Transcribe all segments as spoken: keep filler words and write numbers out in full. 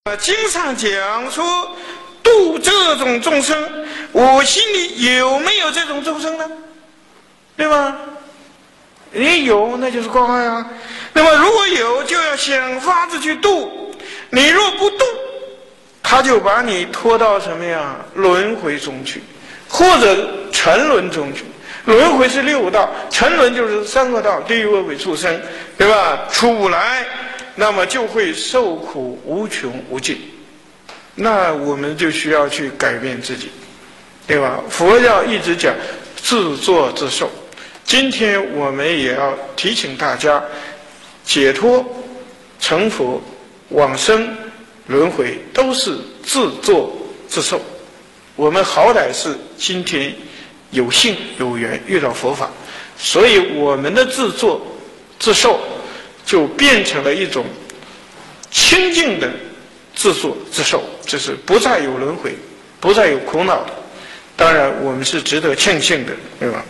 呃，经上讲说度这种众生，我心里有没有这种众生呢？对吧？你有，那就是关爱啊。那么如果有，就要想法子去度。你若不度，他就把你拖到什么呀？轮回中去，或者沉沦中去。轮回是六道，沉沦就是三个道：地狱、恶鬼、畜生，对吧？出不来。那么就会受苦无穷无尽，那我们就需要去改变自己，对吧？佛教一直讲自作自受，今天我们也要提醒大家，解脱、成佛、往生、轮回都是自作自受。我们好歹是今天有幸有缘遇到佛法，所以我们的自作自受就变成了一种清净的自作自受，就是不再有轮回，不再有苦恼的。当然，我们是值得庆幸的，对吧？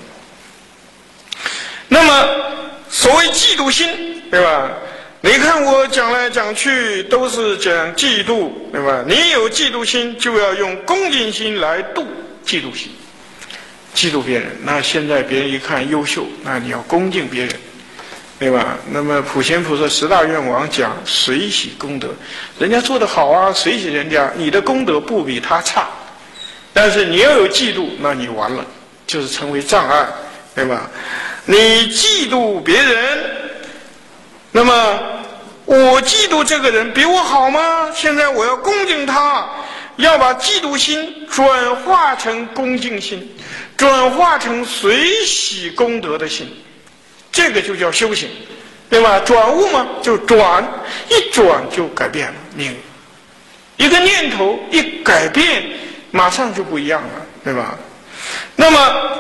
那么，所谓嫉妒心，对吧？你看我讲来讲去都是讲嫉妒，对吧？你有嫉妒心，就要用恭敬心来度嫉妒心。嫉妒别人，那现在别人一看优秀，那你要恭敬别人。对吧？那么普贤菩萨十大愿王讲随喜功德，人家做得好啊，随喜人家，你的功德不比他差。但是你要有嫉妒，那你完了，就是成为障碍，对吧？你嫉妒别人，那么我嫉妒这个人比我好吗？现在我要恭敬他，要把嫉妒心转化成恭敬心，转化成随喜功德的心。这个就叫修行，对吧？转悟嘛，就转，一转就改变了命运。一个念头一改变，马上就不一样了，对吧？那么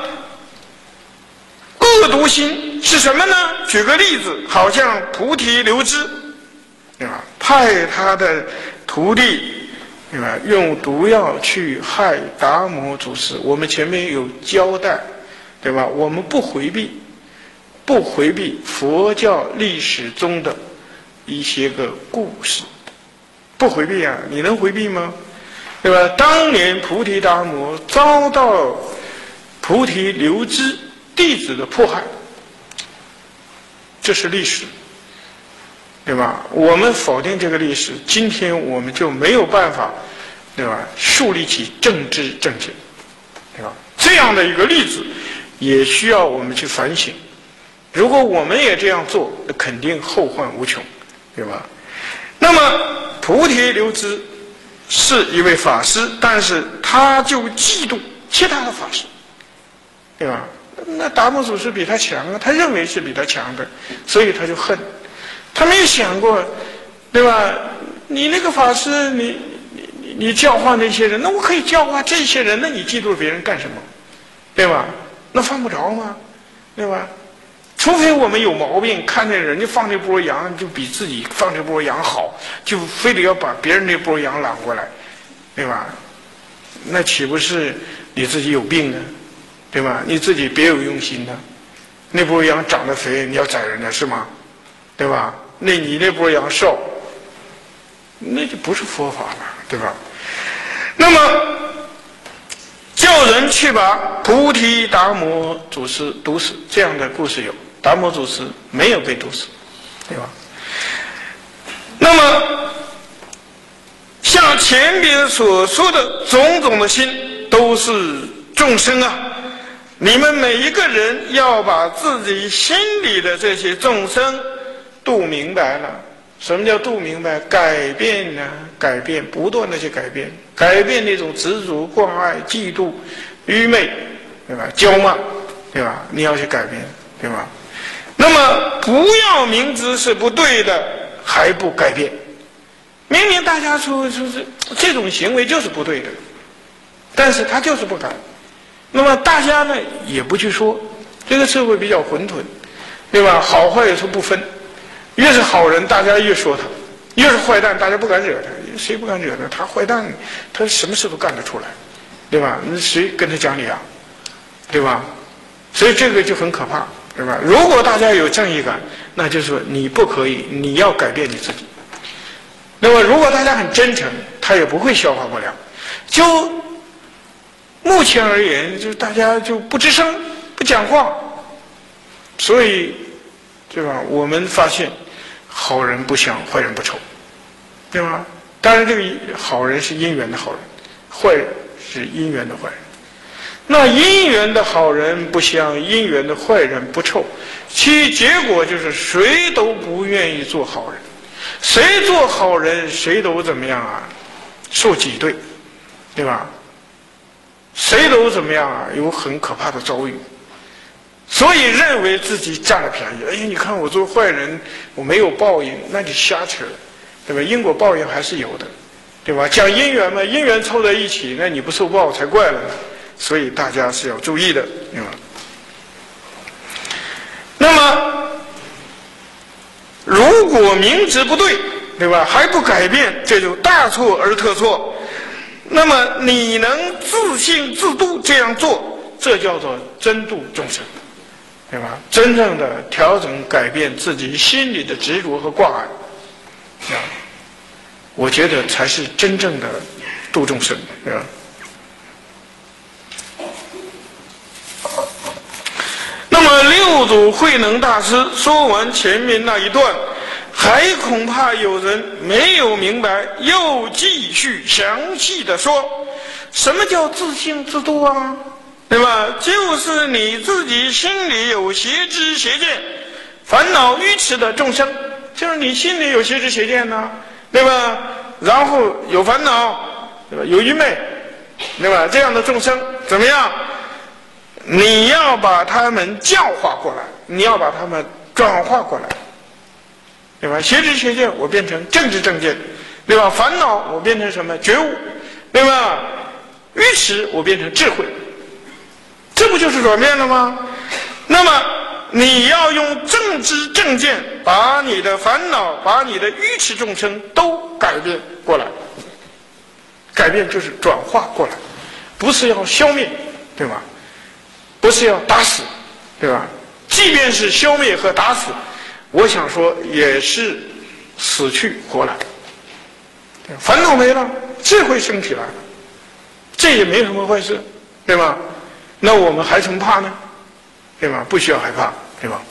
恶毒心是什么呢？举个例子，好像菩提流支，对吧？派他的徒弟，对吧？用毒药去害达摩祖师，我们前面有交代，对吧？我们不回避。不回避佛教历史中的一些个故事，不回避啊！你能回避吗？对吧？当年菩提达摩遭到菩提流支弟子的迫害，这是历史，对吧？我们否定这个历史，今天我们就没有办法，对吧？树立起政治正确，对吧？这样的一个例子，也需要我们去反省。如果我们也这样做，肯定后患无穷，对吧？那么菩提流支是一位法师，但是他就嫉妒其他的法师，对吧？那达摩祖师比他强啊，他认为是比他强的，所以他就恨。他没有想过，对吧？你那个法师，你你你教化那些人，那我可以教化这些人，那你嫉妒别人干什么？对吧？那犯不着吗？对吧？除非我们有毛病，看见人家放这波羊就比自己放这波羊好，就非得要把别人那波羊揽过来，对吧？那岂不是你自己有病呢？对吧？你自己别有用心呢。那波羊长得肥，你要宰人家是吗？对吧？那你那波羊瘦，那就不是佛法了，对吧？那么叫人去把菩提达摩祖师毒死，这样的故事有。达摩祖师没有被毒死，对吧？那么像前边所说的种种的心都是众生啊，你们每一个人要把自己心里的这些众生度明白了。什么叫度明白？改变呢？改变，不断的去改变，改变那种执着、惯爱、嫉妒、愚昧，对吧？骄慢，对吧？你要去改变，对吧？那么不要明知是不对的还不改变，明明大家说说是这种行为就是不对的，但是他就是不改。那么大家呢也不去说，这个社会比较混沌，对吧？好坏有时候不分，越是好人大家越说他，越是坏蛋大家不敢惹他，谁不敢惹他？他坏蛋，他什么事都干得出来，对吧？那谁跟他讲理啊？对吧？所以这个就很可怕，对吧？如果大家有正义感，那就是说你不可以，你要改变你自己。 那么如果大家很真诚，他也不会消化不良。就目前而言，就大家就不吱声，不讲话，所以，对吧？我们发现，好人不香，坏人不臭，对吧？当然，这个好人是因缘的好人，坏人是因缘的坏人。那因缘的好人不香，因缘的坏人不臭，其结果就是谁都不愿意做好人，谁做好人谁都怎么样啊？受挤兑，对吧？谁都怎么样啊？有很可怕的遭遇，所以认为自己占了便宜。哎呀，你看我做坏人，我没有报应，那就瞎扯，对吧？因果报应还是有的，对吧？讲因缘嘛，因缘凑在一起，那你不受报才怪了呢。所以大家是要注意的，对吧？那么，如果明知不对，对吧？还不改变，这就大错而特错。那么你能自信自度这样做，这叫做真度众生，对吧？真正的调整改变自己心里的执着和挂碍，啊，我觉得才是真正的度众生，对吧？那么六祖慧能大师说完前面那一段，还恐怕有人没有明白，又继续详细的说，什么叫自性自度啊？对吧？就是你自己心里有邪知邪见、烦恼愚痴的众生，就是你心里有邪知邪见呢，对吧？然后有烦恼，对吧？有愚昧，对吧？这样的众生怎么样？你要把他们教化过来，你要把他们转化过来，对吧？邪知邪见我变成正知正见，对吧？烦恼我变成什么？觉悟，对吧？愚痴我变成智慧，这不就是转变了吗？那么你要用正知正见，把你的烦恼，把你的愚痴众生都改变过来。改变就是转化过来，不是要消灭，对吧？不是要打死，对吧？即便是消灭和打死，我想说也是死去活来，烦恼没了，智慧升起来了，这也没什么坏事，对吧？那我们还什么怕呢？对吧？不需要害怕，对吧？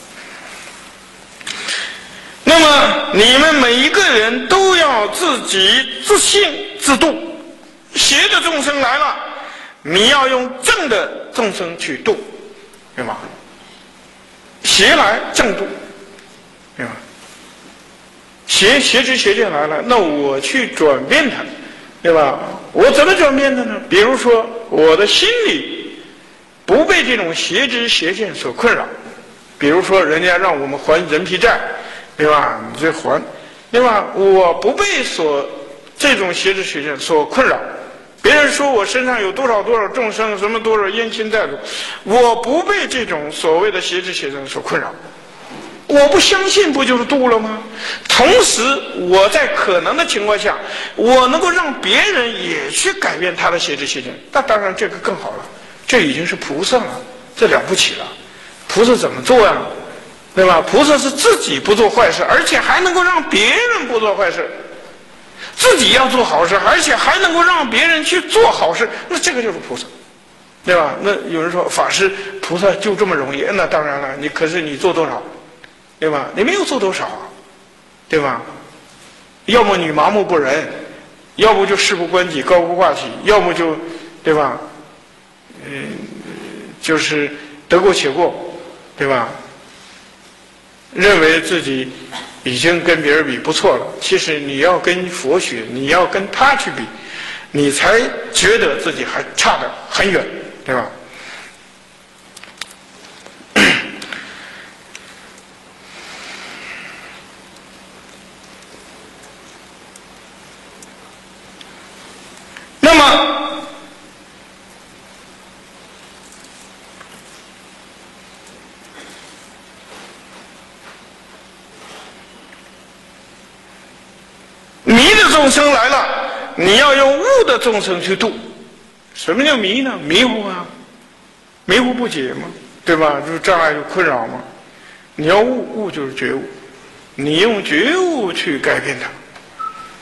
那么你们每一个人都要自己自信自度，邪的众生来了，你要用正的众生去度，对吧？邪来正度，对吧？邪邪知邪见来了，那我去转变它，对吧？我怎么转变的呢？比如说我的心里不被这种邪知邪见所困扰，比如说人家让我们还人皮债，对吧？你这还，对吧？我不被所这种邪知邪见所困扰。别人说我身上有多少多少众生，什么多少冤亲债主，我不被这种所谓的邪知邪见所困扰，我不相信，不就是度了吗？同时，我在可能的情况下，我能够让别人也去改变他的邪知邪见，那当然这个更好了，这已经是菩萨了，这了不起了。菩萨怎么做呀？对吧？菩萨是自己不做坏事，而且还能够让别人不做坏事。自己要做好事，而且还能够让别人去做好事，那这个就是菩萨，对吧？那有人说法师菩萨就这么容易？那当然了，你可是你做多少，对吧？你没有做多少，对吧？要么你麻木不仁，要不就事不关己高不挂起，要么就，对吧？嗯，就是得过且过，对吧？认为自己已经跟别人比不错了，其实你要跟佛学，你要跟他去比，你才觉得自己还差得很远，对吧？那么迷的众生来了，你要用悟的众生去度。什么叫迷呢？迷糊啊，迷糊不解嘛，对吧？就是障碍，就困扰嘛。你要悟，悟就是觉悟，你用觉悟去改变它，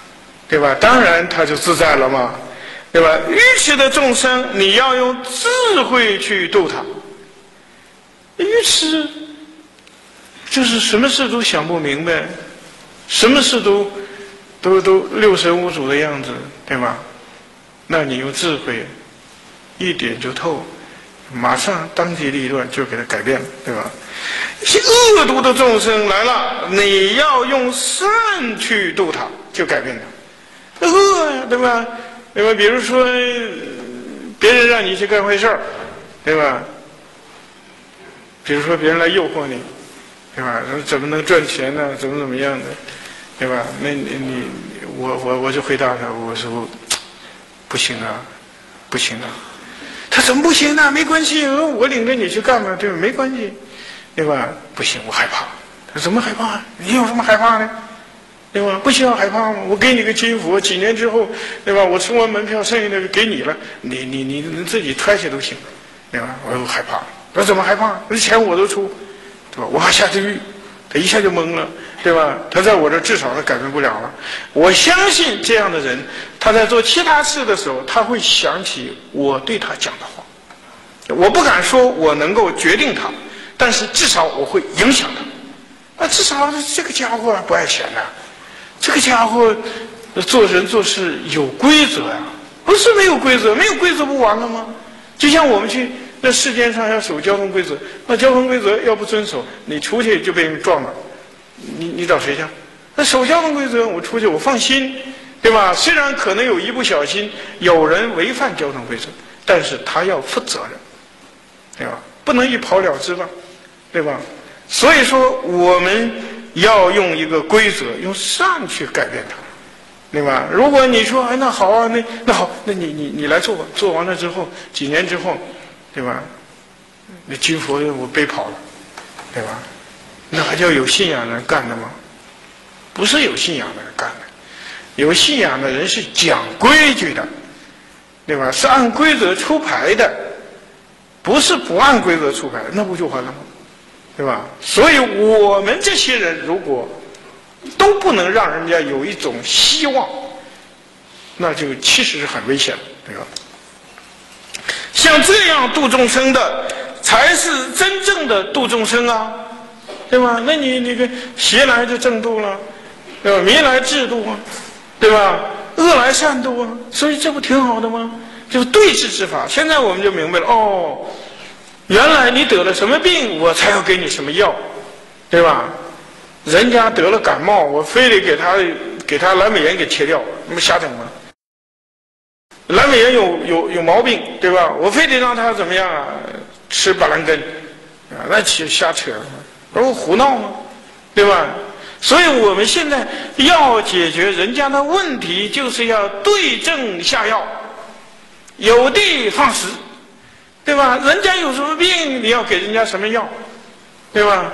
对吧？当然他就自在了嘛，对吧？愚痴的众生，你要用智慧去度他。愚痴就是什么事都想不明白，什么事都都都六神无主的样子，对吧？那你用智慧一点就透，马上当机立断就给他改变了，对吧？一些恶毒的众生来了，你要用善去度他，就改变他。恶呀，对吧？对吧？比如说别人让你去干坏事儿，对吧？比如说别人来诱惑你，对吧？怎么能赚钱呢？怎么怎么样的，对吧？那你你我我我就回答他，我说不行啊，不行啊。他怎么不行呢？没关系，我领着你去干嘛，对吧？没关系，对吧？不行，我害怕。他怎么害怕？你有什么害怕的？对吧？不需要害怕吗？我给你个金佛，几年之后，对吧？我出完门票，剩下的给你了，你你你你自己揣去都行，对吧？我害怕。他怎么害怕？那钱我都出，对吧？我还下地狱，他一下就懵了，对吧？他在我这至少他改变不了了。我相信这样的人，他在做其他事的时候，他会想起我对他讲的话。我不敢说我能够决定他，但是至少我会影响他。啊，至少这个家伙不爱钱呐、啊，这个家伙做人做事有规则呀、啊，不是没有规则，没有规则不完了吗？就像我们去。那世间上要守交通规则，那交通规则要不遵守，你出去就被人撞了，你你找谁去？那守交通规则，我出去我放心，对吧？虽然可能有一不小心有人违反交通规则，但是他要负责任，对吧？不能一跑了之吧，对吧？所以说我们要用一个规则，用善去改变它，对吧？如果你说哎那好啊，那那好，那你你你来做吧，做完了之后几年之后。对吧？那金佛我背跑了，对吧？那还叫有信仰的人干的吗？不是有信仰的人干的，有信仰的人是讲规矩的，对吧？是按规则出牌的，不是不按规则出牌，那不就完了吗？对吧？所以我们这些人如果都不能让人家有一种希望，那就其实是很危险的，对吧？像这样度众生的，才是真正的度众生啊，对吧？那你那个邪来就正度了，对吧？迷来智度啊，对吧？恶来善度啊，所以这不挺好的吗？就是对治之法。现在我们就明白了，哦，原来你得了什么病，我才要给你什么药，对吧？人家得了感冒，我非得给他给他阑尾炎给切掉，那不瞎整吗？阑尾炎有有有毛病，对吧？我非得让他怎么样啊？吃板蓝根，啊，那其实瞎扯，那不胡闹吗？对吧？所以我们现在要解决人家的问题，就是要对症下药，有的放矢，对吧？人家有什么病，你要给人家什么药，对吧？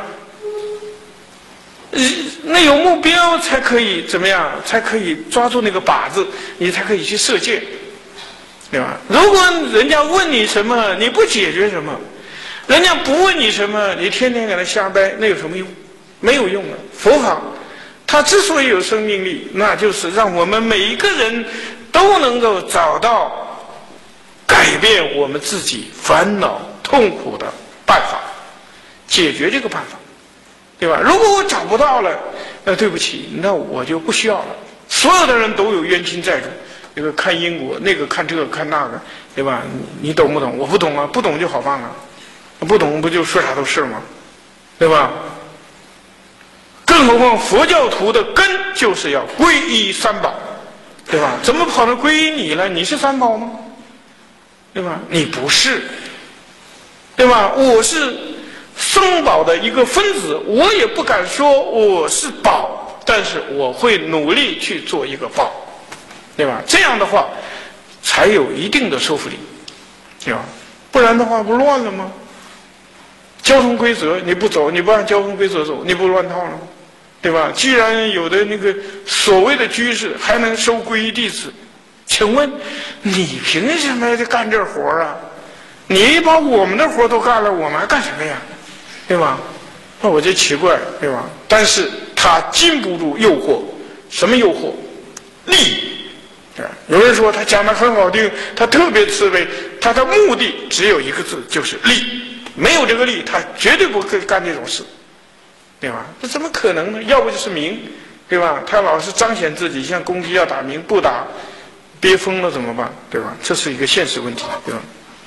那有目标才可以怎么样？才可以抓住那个靶子，你才可以去射箭。对吧？如果人家问你什么，你不解决什么，人家不问你什么，你天天给他瞎掰，那有什么用？没有用的。佛法它之所以有生命力，那就是让我们每一个人都能够找到改变我们自己烦恼痛苦的办法，解决这个办法，对吧？如果我找不到了，那对不起，那我就不需要了。所有的人都有冤亲债主。这个看因果，那个看这个看那个，对吧？你, 你懂不懂？我不懂啊，不懂就好办了，不懂不就说啥都是吗？对吧？更何况佛教徒的根就是要皈依三宝，对吧？怎么跑到皈依你了？你是三宝吗？对吧？你不是，对吧？我是僧宝的一个分子，我也不敢说我是宝，但是我会努力去做一个宝。对吧？这样的话才有一定的说服力，对吧？不然的话不乱了吗？交通规则你不走，你不按交通规则走，你不乱套了吗？对吧？既然有的那个所谓的居士还能收皈依弟子，请问你凭什么干这活啊？你把我们的活都干了，我们还干什么呀？对吧？那我就奇怪，对吧？但是他禁不住诱惑，什么诱惑？ 利。啊，有人说他讲的很好听，他特别慈悲，他的目的只有一个字，就是利。没有这个利，他绝对不会干这种事，对吧？这怎么可能呢？要不就是名，对吧？他老是彰显自己，像公鸡要打鸣，不打，憋疯了怎么办？对吧？这是一个现实问题，对吧？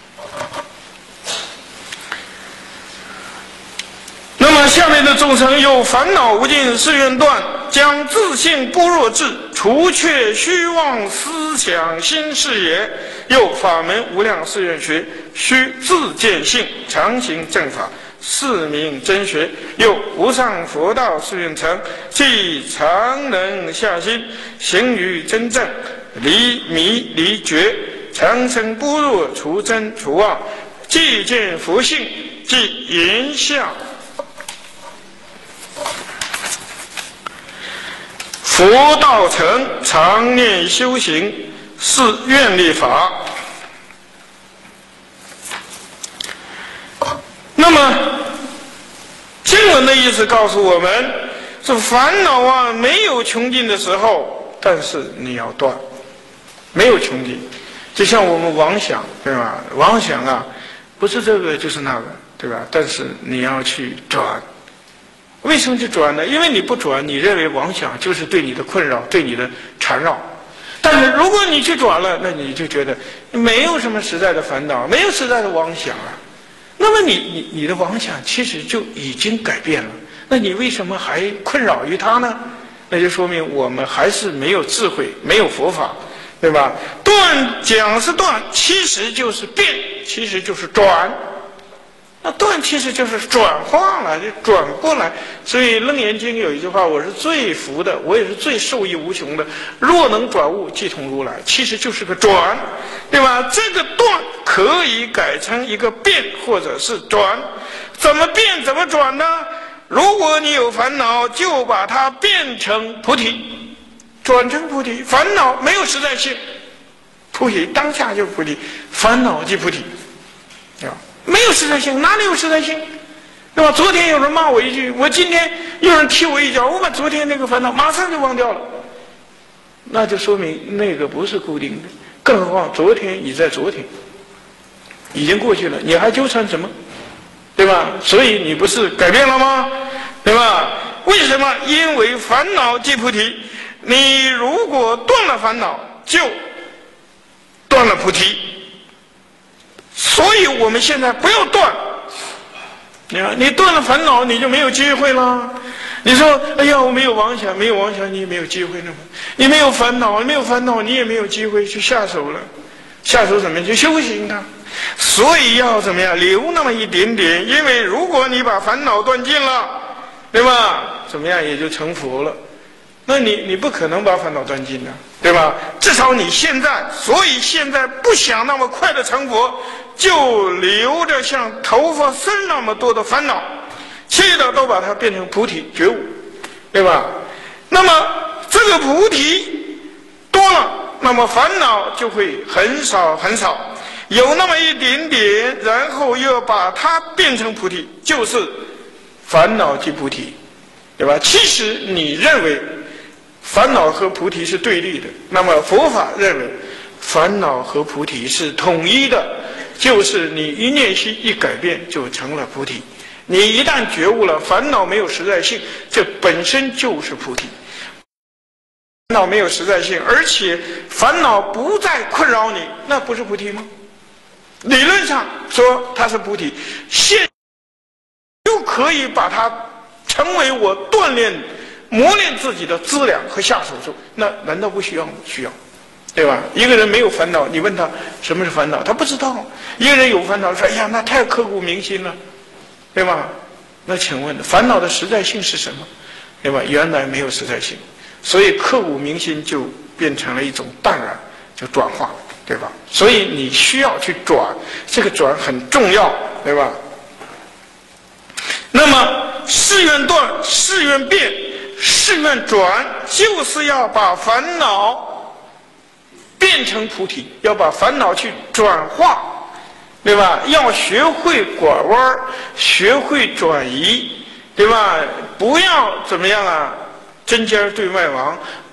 那么下面的众生有烦恼无尽，誓愿断，将自性般若智，除却虚妄思想心事也。又法门无量誓愿学，须自见性，常行正法，是名真学。又无上佛道誓愿成，即常能下心，行于真正，离迷离觉，常生般若，除真除妄，即见佛性，即言相。佛道成，常念修行，是愿力法。那么经文的意思告诉我们，这烦恼啊没有穷尽的时候，但是你要断，没有穷尽。就像我们妄想，对吧？妄想啊，不是这个就是那个，对吧？但是你要去转。为什么去转呢？因为你不转，你认为妄想就是对你的困扰，对你的缠绕。但是如果你去转了，那你就觉得没有什么实在的烦恼，没有实在的妄想啊。那么你你你的妄想其实就已经改变了，那你为什么还困扰于它呢？那就说明我们还是没有智慧，没有佛法，对吧？断讲是断，其实就是变，其实就是转。那断其实就是转化了，就转过来。所以《楞严经》有一句话，我是最服的，我也是最受益无穷的。若能转悟，即同如来，其实就是个转，对吧？这个断可以改成一个变，或者是转。怎么变？怎么转呢？如果你有烦恼，就把它变成菩提，转成菩提。烦恼没有实在性，菩提当下就是菩提，烦恼即菩提，对吧？没有实在性，哪里有实在性，对吧？昨天有人骂我一句，我今天有人踢我一脚，我把昨天那个烦恼马上就忘掉了，那就说明那个不是固定的。更何况昨天已在昨天，已经过去了，你还纠缠什么？对吧？所以你不是改变了吗？对吧？为什么？因为烦恼即菩提。你如果断了烦恼，就断了菩提。所以我们现在不要断，你看，你断了烦恼，你就没有机会了。你说，哎呀，我没有妄想，没有妄想，你也没有机会了吗？你没有烦恼，没有烦恼，你也没有机会去下手了。下手怎么样？去修行它。所以要怎么样？留那么一点点，因为如果你把烦恼断尽了，对吧？怎么样也就成佛了。那你你不可能把烦恼断尽的，对吧？至少你现在，所以现在不想那么快的成佛，就留着像头发丝那么多的烦恼，气的都把它变成菩提觉悟，对吧？那么这个菩提多了，那么烦恼就会很少很少，有那么一点点，然后又把它变成菩提，就是烦恼即菩提，对吧？其实你认为烦恼和菩提是对立的，那么佛法认为烦恼和菩提是统一的，就是你一念心一改变就成了菩提。你一旦觉悟了烦恼没有实在性，这本身就是菩提。烦恼没有实在性，而且烦恼不再困扰你，那不是菩提吗？理论上说它是菩提，现就可以把它成为我锻炼磨练自己的资粮和下手处，那难道不需要吗？需要，对吧？一个人没有烦恼，你问他什么是烦恼，他不知道。一个人有烦恼，说：“哎呀，那太刻骨铭心了，对吧？”那请问，烦恼的实在性是什么？对吧？原来没有实在性，所以刻骨铭心就变成了一种淡然，就转化，对吧？所以你需要去转，这个转很重要，对吧？那么誓愿断，誓愿变，誓愿转，就是要把烦恼变成菩提，要把烦恼去转化，对吧？要学会拐弯，学会转移，对吧？不要怎么样啊，针尖对麦芒，不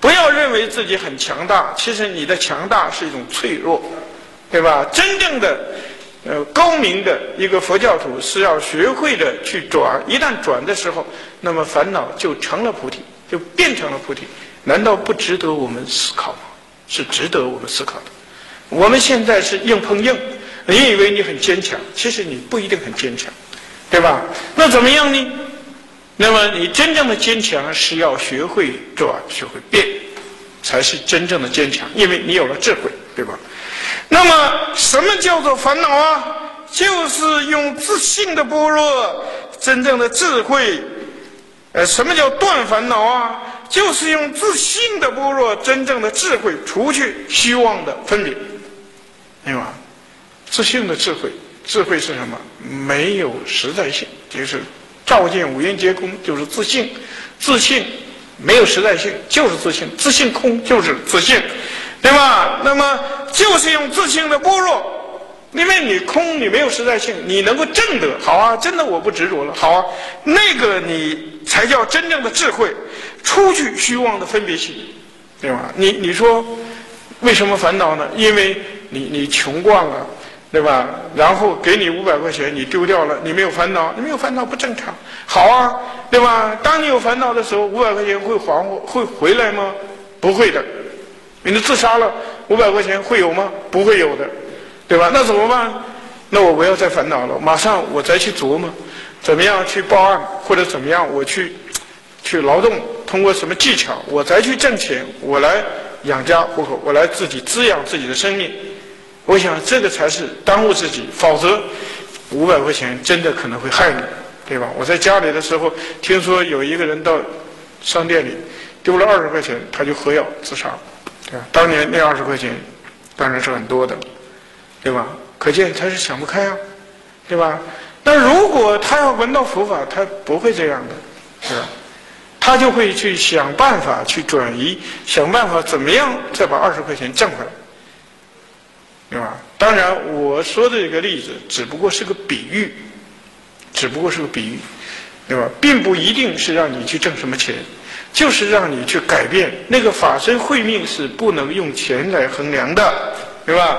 不要认为自己很强大，其实你的强大是一种脆弱，对吧？真正的呃高明的一个佛教徒是要学会的去转，一旦转的时候，那么烦恼就成了菩提，就变成了菩提。难道不值得我们思考吗？是值得我们思考的。我们现在是硬碰硬，你以为你很坚强，其实你不一定很坚强，对吧？那怎么样呢？那么你真正的坚强是要学会转，学会变，才是真正的坚强，因为你有了智慧，对吧？那么什么叫做烦恼啊？就是用自信的般若，真正的智慧。呃，什么叫断烦恼啊？就是用自信的般若，真正的智慧，除去虚妄的分别，对吧？自信的智慧，智慧是什么？没有实在性，就是照见五蕴皆空，就是自信。自信没有实在性，就是自信。自信空就是自信，对吧？那么就是用自信的般若。因为你空，你没有实在性，你能够证得，好啊，真的我不执着了，好啊，那个你才叫真正的智慧，出去虚妄的分别心，对吧？你你说为什么烦恼呢？因为你你穷惯了，对吧？然后给你五百块钱，你丢掉了，你没有烦恼，你没有烦恼不正常，好啊，对吧？当你有烦恼的时候，五百块钱会还会回来吗？不会的，你自杀了，五百块钱会有吗？不会有的。对吧？那怎么办？那我不要再烦恼了，马上我再去琢磨，怎么样去报案，或者怎么样我去去劳动，通过什么技巧，我再去挣钱，我来养家糊口，我来自己滋养自己的生命。我想这个才是当务之急，否则五百块钱真的可能会害你，对吧？我在家里的时候，听说有一个人到商店里丢了二十块钱，他就喝药自杀，对吧？当年那二十块钱当然是很多的。对吧？可见他是想不开啊，对吧？那如果他要闻到佛法，他不会这样的，是吧？他就会去想办法去转移，想办法怎么样再把二十块钱挣回来，对吧？当然，我说的这个例子只不过是个比喻，只不过是个比喻，对吧？并不一定是让你去挣什么钱，就是让你去改变。那个法身慧命是不能用钱来衡量的，对吧？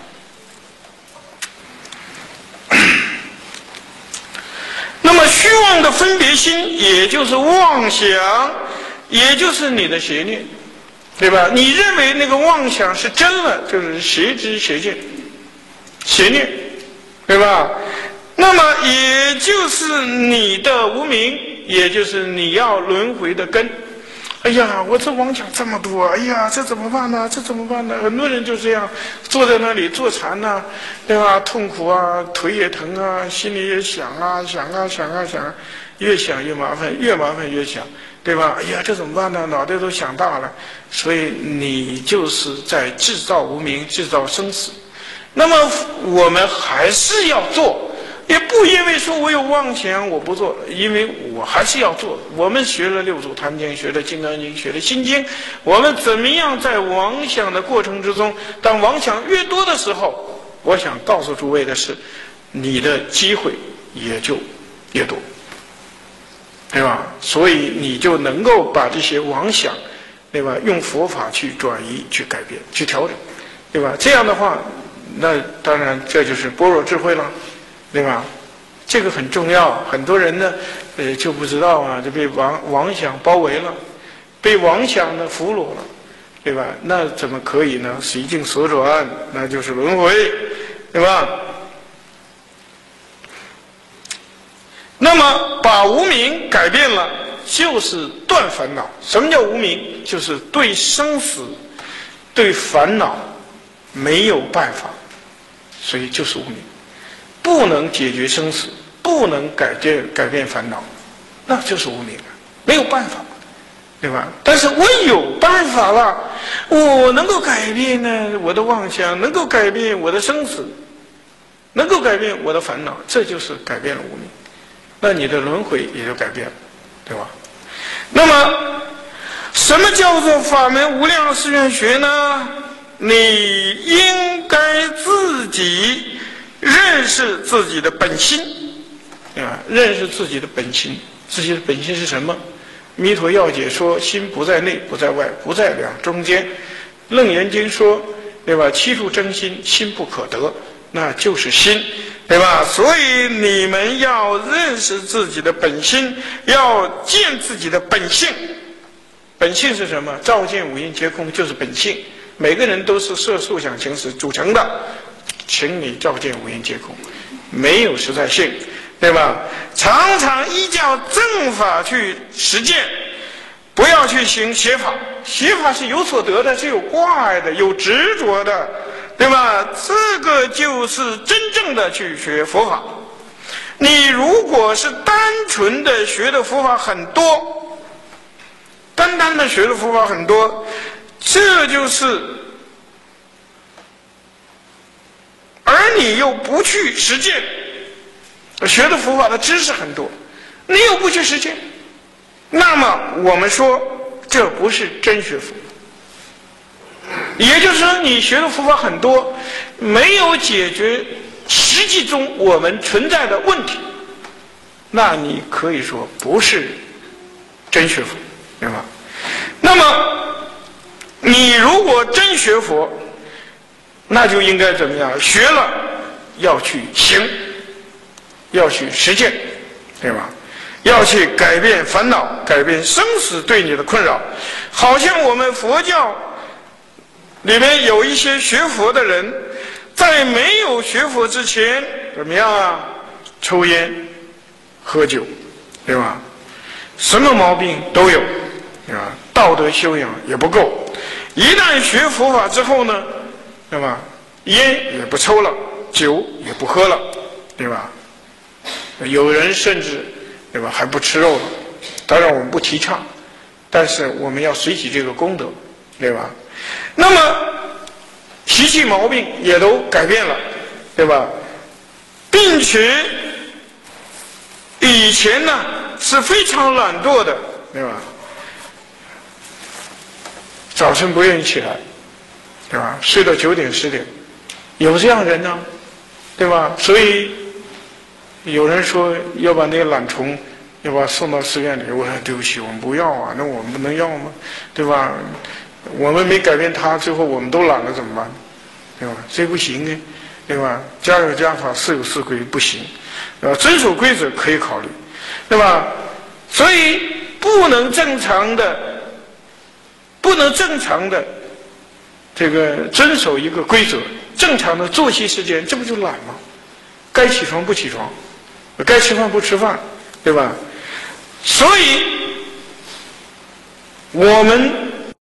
那么虚妄的分别心，也就是妄想，也就是你的邪念，对吧？你认为那个妄想是真了，就是邪知邪见、邪念，对吧？那么也就是你的无明，也就是你要轮回的根。哎呀，我这妄想这么多，哎呀，这怎么办呢？这怎么办呢？很多人就这样坐在那里坐禅呐、啊，对吧？痛苦啊，腿也疼啊，心里也想啊，想啊，想啊，想啊，越想越麻烦，越麻烦越想，对吧？哎呀，这怎么办呢？脑袋都想大了，所以你就是在制造无明，制造生死。那么我们还是要做。也不因为说我有妄想我不做，因为我还是要做。我们学了六祖坛经，学了金刚经，学了心经，我们怎么样在妄想的过程之中，当妄想越多的时候，我想告诉诸位的是，你的机会也就越多，对吧？所以你就能够把这些妄想，对吧？用佛法去转移、去改变、去调整，对吧？这样的话，那当然这就是般若智慧了。对吧？这个很重要，很多人呢，呃，就不知道啊，就被妄妄想包围了，被妄想呢俘虏了，对吧？那怎么可以呢？随境所转，那就是轮回，对吧？那么把无明改变了，就是断烦恼。什么叫无明？就是对生死、对烦恼没有办法，所以就是无明。不能解决生死，不能改变改变烦恼，那就是无明啊，没有办法，对吧？但是我有办法了，我能够改变呢我的妄想，能够改变我的生死，能够改变我的烦恼，这就是改变了无明，那你的轮回也就改变了，对吧？那么什么叫做法门无量誓愿学呢？你应该自己认识自己的本心，啊，认识自己的本心，自己的本心是什么？ 弥陀要解说心不在内，不在外，不在两中间。楞严经说，对吧？七处真心，心不可得，那就是心，对吧？所以你们要认识自己的本心，要见自己的本性。本性是什么？照见五蕴皆空，就是本性。每个人都是色受想行识组成的，请你照见五蕴皆空，没有实在性，对吧？常常依照正法去实践，不要去行邪法。邪法是有所得的，是有挂碍的，有执着的，对吧？这个就是真正的去学佛法。你如果是单纯的学的佛法很多，单单的学的佛法很多，这就是而你又不去实践，学的佛法的知识很多，你又不去实践，那么我们说这不是真学佛。也就是说，你学的佛法很多，没有解决实际中我们存在的问题，那你可以说不是真学佛，对吧？那么你如果真学佛，那就应该怎么样？学了要去行，要去实践，对吧？要去改变烦恼，改变生死对你的困扰。好像我们佛教里面有一些学佛的人，在没有学佛之前怎么样啊？抽烟喝酒，对吧？什么毛病都有，对吧？道德修养也不够。一旦学佛法之后呢，对吧？烟也不抽了，酒也不喝了，对吧？有人甚至，对吧？还不吃肉了。当然我们不提倡，但是我们要随喜这个功德，对吧？那么脾气毛病也都改变了，对吧？并且以前呢是非常懒惰的，对吧？早晨不愿意起来，对吧？睡到九点十点，有这样人呢，对吧？所以有人说要把那个懒虫要把送到寺院里，我说对不起，我们不要啊，那我们不能要吗？对吧？我们没改变他，最后我们都懒了怎么办？对吧？这不行呢，对吧？家有家法，事有事规，不行，对吧？遵守规则可以考虑，对吧？所以不能正常的。不能正常的这个遵守一个规则，正常的作息时间，这不就懒吗？该起床不起床，该吃饭不吃饭，对吧？所以我们